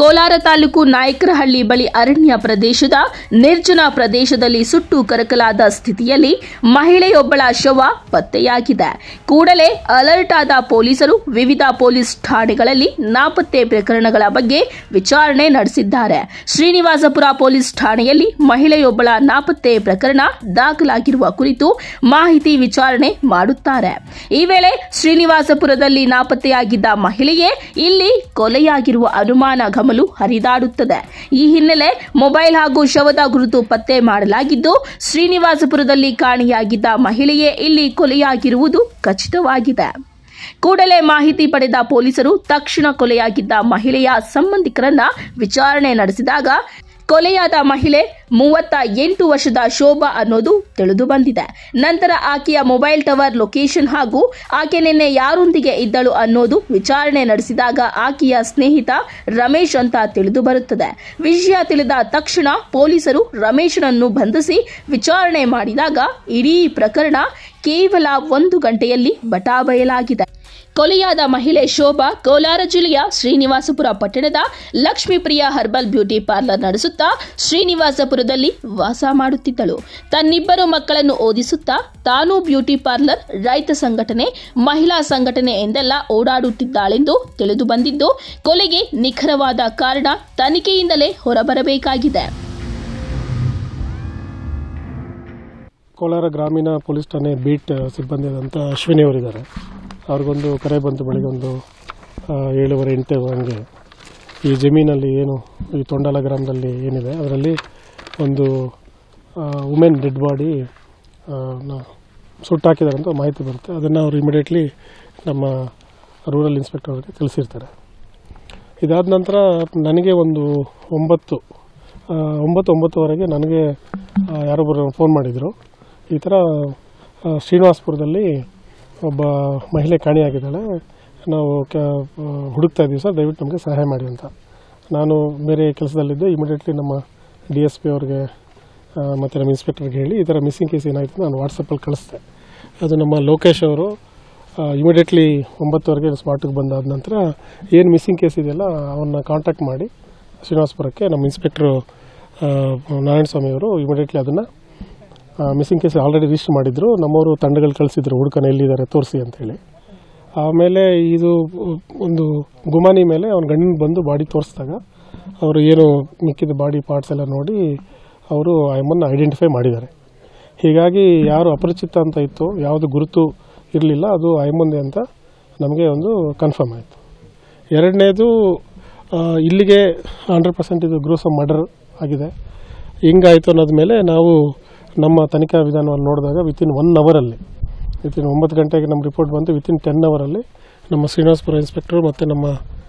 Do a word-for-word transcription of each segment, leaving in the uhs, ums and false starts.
ಕೋಲಾರ ತಾಲೂಕು ನಾಯಕರಹಳ್ಳಿ ಬಳಿ ಅರಣ್ಯ ಪ್ರದೇಶದ ನಿರ್ಜನ ಪ್ರದೇಶದಲ್ಲಿ ಸುಟ್ಟು ಕರಕಲಾದ ಸ್ಥಿತಿಯಲ್ಲಿ ಮಹಿಳೆಯೊಬ್ಬಳ ಶವ ಪತ್ತೆಯಾಗಿದೆ. ಕೂಡಲೇ ಅಲರ್ಟ್ ಆದ ಪೊಲೀಸರು ವಿವಿಧ ಪೊಲೀಸ್ ಠಾಣೆಗಳಲ್ಲಿ ನಾಪತ್ತೆ ಪ್ರಕರಣಗಳ ಬಗ್ಗೆ ವಿಚಾರಣೆ ನಡೆಸಿದ್ದಾರೆ. ಶ್ರೀನಿವಾಸಪುರ ಪೊಲೀಸ್ ಠಾಣೆಯಲ್ಲಿ ಮಹಿಳೆಯೊಬ್ಬಳ ನಾಪತ್ತೆ ಪ್ರಕರಣ ದಾಖಲಾಗಿರುವ ಕುರಿತು ಮಾಹಿತಿ ವಿಚಾರಣೆ ಮಾಡುತ್ತಾರೆ. ಈ ವೇಳೆ ಶ್ರೀನಿವಾಸಪುರದಲ್ಲಿ ನಾಪತ್ತೆಯಾಗಿದ್ದ ಮಹಿಳೆಯೇ ಇಲ್ಲಿ ಕೊಲೆಯಾಗಿರುವ ಅನುಮಾನ ಗಮಲು ಹರಿದಾಡುತ್ತದೆ. ಈ ಹಿನ್ನೆಲೆ ಮೊಬೈಲ್ ಹಾಗೂ ಶವದ ಗುರುತು ಪತ್ತೆ ಮಾಡಲಾಗಿದ್ದು, ಶ್ರೀನಿವಾಸಪುರದಲ್ಲಿ ಕಾಣೆಯಾಗಿದ್ದ ಮಹಿಳೆಯೇ ಇಲ್ಲಿ ಕೊಲೆಯಾಗಿರುವುದು ಖಚಿತವಾಗಿದೆ. ಕೂಡಲೇ ಮಾಹಿತಿ ಪಡೆದ ಪೊಲೀಸರು ತಕ್ಷಣ ಕೊಲೆಯಾಗಿದ್ದ ಮಹಿಳೆಯ ಸಂಬಂಧಿಕರನ್ನ ವಿಚಾರಣೆ ನಡೆಸಿದಾಗ ಕೊಲೆಯಾದ ಮಹಿಳೆ ಮೂವತ್ತ ಎಂಟು ವರ್ಷದ ಶೋಭಾ ಅನ್ನೋದು ತಿಳಿದು ಬಂದಿದೆ. ನಂತರ ಆಕೆಯ ಮೊಬೈಲ್ ಟವರ್ ಲೊಕೇಶನ್ ಹಾಗೂ ಆಕೆ ನಿನ್ನೆ ಯಾರೊಂದಿಗೆ ಇದ್ದಳು ಅನ್ನೋದು ವಿಚಾರಣೆ ನಡೆಸಿದಾಗ ಆಕೆಯ ಸ್ನೇಹಿತ ರಮೇಶ್ ಅಂತ ತಿಳಿದು ಬರುತ್ತದೆ. ವಿಷಯ ತಿಳಿದ ತಕ್ಷಣ ಪೊಲೀಸರು ರಮೇಶನನ್ನು ಬಂಧಿಸಿ ವಿಚಾರಣೆ ಮಾಡಿದಾಗ ಇಡೀ ಪ್ರಕರಣ ಕೇವಲ ಒಂದು ಗಂಟೆಯಲ್ಲಿ ಬಟಾಬಯಲಾಗಿದೆ. ಕೊಲೆಯಾದ ಮಹಿಳೆ ಶೋಭಾ ಕೋಲಾರ ಜಿಲ್ಲೆಯ ಶ್ರೀನಿವಾಸಪುರ ಪಟ್ಟಣದ ಲಕ್ಷ್ಮೀಪ್ರಿಯ ಹರ್ಬಲ್ ಬ್ಯೂಟಿ ಪಾರ್ಲರ್ ನಡೆಸುತ್ತಾ ಶ್ರೀನಿವಾಸಪುರದಲ್ಲಿ ವಾಸ ಮಾಡುತ್ತಿದ್ದಳು. ತನ್ನಿಬ್ಬರು ಮಕ್ಕಳನ್ನು ಓದಿಸುತ್ತಾ ತಾನೂ ಬ್ಯೂಟಿ ಪಾರ್ಲರ್, ರೈತ ಸಂಘಟನೆ, ಮಹಿಳಾ ಸಂಘಟನೆ ಎಂದೆಲ್ಲ ಓಡಾಡುತ್ತಿದ್ದಾಳೆಂದು ತಿಳಿದು ಬಂದಿದ್ದು, ಕೊಲೆಗೆ ನಿಖರವಾದ ಕಾರಣ ತನಿಖೆಯಿಂದಲೇ ಹೊರಬರಬೇಕಾಗಿದೆ. ಕೋಲಾರ ಗ್ರಾಮೀಣ ಪೊಲೀಸ್ ಠಾಣೆ ಬೀಟ್ ಸಿಬ್ಬಂದಿಯಾದಂಥ ಅಶ್ವಿನಿ ಅವರಿದ್ದಾರೆ. ಅವ್ರಿಗೊಂದು ಕರೆ ಬಂತು ಬೆಳಗ್ಗೆ ಒಂದು ಏಳುವರೆ ಎಂಟು ಹಂಗೆ. ಈ ಜಮೀನಲ್ಲಿ ಏನು ಈ ತೊಂಡಲ ಗ್ರಾಮದಲ್ಲಿ ಏನಿದೆ ಅದರಲ್ಲಿ ಒಂದು ವುಮೆನ್ ಡೆಡ್ ಬಾಡಿ ಸುಟ್ಟಾಕಿದ್ದಾರೆ ಅಂತ ಮಾಹಿತಿ ಬರುತ್ತೆ. ಅದನ್ನು ಅವರು ಇಮಿಡಿಯೇಟ್ಲಿ ನಮ್ಮ ರೂರಲ್ ಇನ್ಸ್ಪೆಕ್ಟರ್ ಅವರಿಗೆ ತಿಳಿಸಿರ್ತಾರೆ. ಇದಾದ ನಂತರ ನನಗೆ ಒಂದು ಒಂಬತ್ತು ಒಂಬತ್ತು ಒಂಬತ್ತುವರೆಗೆ ನನಗೆ ಯಾರೊಬ್ಬರು ಫೋನ್ ಮಾಡಿದರು. ಈ ಥರ ಶ್ರೀನಿವಾಸಪುರದಲ್ಲಿ ಒಬ್ಬ ಮಹಿಳೆ ಕಾಣೆಯಾಗಿದ್ದಾಳೆ, ನಾವು ಕ ಹುಡುಕ್ತಾ ಇದ್ದೀವಿ ಸರ್, ದಯವಿಟ್ಟು ನಮಗೆ ಸಹಾಯ ಮಾಡಿ ಅಂತ. ನಾನು ಬೇರೆ ಕೆಲಸದಲ್ಲಿದ್ದೆ. ಇಮಿಡಿಯೇಟ್ಲಿ ನಮ್ಮ ಡಿ ಎಸ್ ಪಿ ಅವ್ರಿಗೆ ಮತ್ತು ನಮ್ಮ ಇನ್ಸ್ಪೆಕ್ಟರ್ಗೆ ಹೇಳಿ ಈ ಥರ ಮಿಸ್ಸಿಂಗ್ ಕೇಸ್ ಏನಾಯಿತು ನಾನು ವಾಟ್ಸಪ್ಪಲ್ಲಿ ಕಳಿಸ್ದೆ. ಅದು ನಮ್ಮ ಲೋಕೇಶ್ ಅವರು ಇಮಿಡಿಯೇಟ್ಲಿ ಒಂಬತ್ತುವರೆಗೆ ಸ್ಪಾಟಿಗೆ ಬಂದಾದ ನಂತರ ಏನು ಮಿಸ್ಸಿಂಗ್ ಕೇಸ್ ಇದೆಯಲ್ಲ ಅವನ್ನ ಕಾಂಟ್ಯಾಕ್ಟ್ ಮಾಡಿ ಶ್ರೀನಿವಾಸಪುರಕ್ಕೆ ನಮ್ಮ ಇನ್ಸ್ಪೆಕ್ಟ್ರು ನಾರಾಯಣ ಸ್ವಾಮಿ ಅವರು ಇಮಿಡಿಯೇಟ್ಲಿ ಅದನ್ನು ಮಿಸ್ಸಿಂಗ್ ಕೇಸ್ ಆಲ್ರೆಡಿ ರಿಜಿಸ್ಟರ್ ಮಾಡಿದ್ರು. ನಮ್ಮವರು ತಂಡಗಳು ಕಳಿಸಿದ್ರು ಹುಡುಕನ ಎಲ್ಲಿದ್ದಾರೆ ತೋರಿಸಿ ಅಂತೇಳಿ. ಆಮೇಲೆ ಇದು ಒಂದು ಗುಮಾನಿ ಮೇಲೆ ಅವ್ನ ಗಂಡಿನ ಬಂದು ಬಾಡಿ ತೋರಿಸಿದಾಗ ಅವರು ಏನು ಮಿಕ್ಕಿದ ಬಾಡಿ ಪಾರ್ಟ್ಸ್ ಎಲ್ಲ ನೋಡಿ ಅವರು ಅಮ್ಮನ್ನು ಐಡೆಂಟಿಫೈ ಮಾಡಿದ್ದಾರೆ. ಹೀಗಾಗಿ ಯಾರು ಅಪರಿಚಿತ ಅಂತ ಇತ್ತು, ಯಾವುದು ಗುರುತು ಇರಲಿಲ್ಲ, ಅದು ಅಮ್ಮಂದೆ ಅಂತ ನಮಗೆ ಒಂದು ಕನ್ಫರ್ಮ್ ಆಯಿತು. ಎರಡನೇದು ಇಲ್ಲಿಗೆ ಹಂಡ್ರೆಡ್ ಪರ್ಸೆಂಟ್ ಇದು ಗ್ರೂಸಮ್ ಮರ್ಡರ್ ಆಗಿದೆ. ಹಿಂಗಾಯಿತು ಅನ್ನೋದ ಮೇಲೆ ನಾವು ನಮ್ಮ ತನಿಖಾ ವಿಧಾನವನ್ನು ನೋಡಿದಾಗ ವಿತಿನ್ ಒನ್ ಅವರಲ್ಲಿ ವಿತಿನ್ ಒಂಬತ್ತು ಗಂಟೆಗೆ ನಮ್ಮ ರಿಪೋರ್ಟ್ ಬಂತು. ವಿತಿನ್ ಟೆನ್ ಅವರಲ್ಲಿ ನಮ್ಮ ಶ್ರೀನಿವಾಸಪುರ ಇನ್ಸ್ಪೆಕ್ಟರ್ ಮತ್ತು ನಮ್ಮ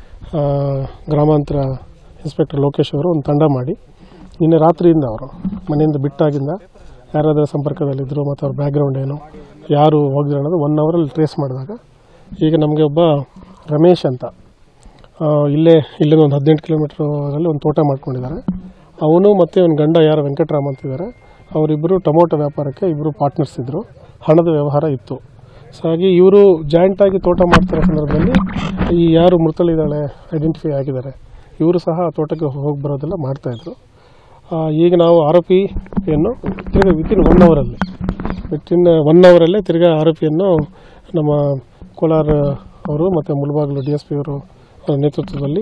ಗ್ರಾಮಾಂತರ ಇನ್ಸ್ಪೆಕ್ಟರ್ ಲೋಕೇಶ್ ಅವರು ಒಂದು ತಂಡ ಮಾಡಿ ನಿನ್ನೆ ರಾತ್ರಿಯಿಂದ ಅವರು ಮನೆಯಿಂದ ಬಿಟ್ಟಾಗಿಂದ ಯಾರಾದರೂ ಸಂಪರ್ಕದಲ್ಲಿದ್ದರು ಮತ್ತು ಅವ್ರ ಬ್ಯಾಕ್ಗ್ರೌಂಡ್ ಏನು, ಯಾರು ಹೋಗಿದ್ರು ಅನ್ನೋದು ಒನ್ ಅವರಲ್ಲಿ ಟ್ರೇಸ್ ಮಾಡಿದಾಗ ಈಗ ನಮಗೆ ಒಬ್ಬ ರಮೇಶ್ ಅಂತ ಇಲ್ಲೇ ಇಲ್ಲಿಂದ ಒಂದು ಹದಿನೆಂಟು ಕಿಲೋಮೀಟ್ರಲ್ಲಿ ಒಂದು ತೋಟ ಮಾಡ್ಕೊಂಡಿದ್ದಾರೆ. ಅವನು ಮತ್ತು ಅವನ ಗಂಡ ಯಾರು ವೆಂಕಟರಾಮ್ ಅಂತಿದ್ದಾರೆ, ಅವರಿಬ್ಬರು ಟೊಮೊಟೊ ವ್ಯಾಪಾರಕ್ಕೆ ಇಬ್ಬರು ಪಾರ್ಟ್ನರ್ಸ್ ಇದ್ದರು, ಹಣದ ವ್ಯವಹಾರ ಇತ್ತು. ಸೊ ಹಾಗೆ ಇವರು ಜಾಯಿಂಟಾಗಿ ತೋಟ ಮಾಡ್ತಿರೋ ಸಂದರ್ಭದಲ್ಲಿ ಈ ಯಾರು ಮೃತಳಿದ್ದಾಳೆ ಐಡೆಂಟಿಫೈ ಆಗಿದ್ದಾರೆ ಇವರು ಸಹ ತೋಟಕ್ಕೆ ಹೋಗಿ ಬರೋದೆಲ್ಲ ಮಾಡ್ತಾಯಿದ್ರು. ಈಗ ನಾವು ಆರೋಪಿಯನ್ನು ತಿರ್ಗಿ ವಿತಿನ್ ಒನ್ ಅವರಲ್ಲಿ ವಿತಿನ್ ಒನ್ ಅವರಲ್ಲೇ ತಿರ್ಗಿ ಆರೋಪಿಯನ್ನು ನಮ್ಮ ಕೋಲಾರ ಅವರು ಮತ್ತು ಮುಳಬಾಗಿಲು ಡಿ ಎಸ್ ಪಿ ಅವರು ನೇತೃತ್ವದಲ್ಲಿ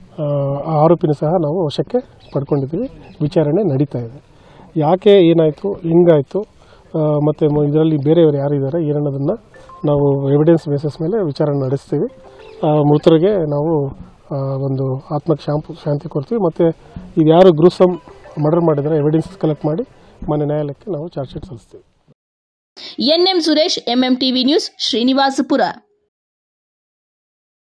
ಆ ಆರೋಪಿನ ಸಹ ನಾವು ವಶಕ್ಕೆ ಪಡ್ಕೊಂಡಿದ್ದೀವಿ. ವಿಚಾರಣೆ ನಡೀತಾ ಇದೆ. ಯಾಕೆ ಏನಾಯಿತು, ಹಿಂಗಾಯಿತು ಮತ್ತು ಇದರಲ್ಲಿ ಬೇರೆಯವರು ಯಾರಿದ್ದಾರೆ ಏನನ್ನೋದನ್ನು ನಾವು ಎವಿಡೆನ್ಸ್ ಬೇಸಿಸ್ ಮೇಲೆ ವಿಚಾರಣೆ ನಡೆಸ್ತೀವಿ. ಮೃತರಿಗೆ ನಾವು ಒಂದು ಆತ್ಮಕ್ಕೆ ಶಾಂಪು ಶಾಂತಿ ಕೊಡ್ತೀವಿ ಮತ್ತು ಇದು ಯಾರು ಗ್ರೂಸಮ್ ಮರ್ಡರ್ ಮಾಡಿದರೆ ಎವಿಡೆನ್ಸ್ ಕಲೆಕ್ಟ್ ಮಾಡಿ ಮನೆ ನ್ಯಾಯಾಲಯಕ್ಕೆ ನಾವು ಚಾರ್ಜ್ ಶೀಟ್ ಸಲ್ಲಿಸ್ತೀವಿ. N M Suresh, M M TV news, Srinivaspur.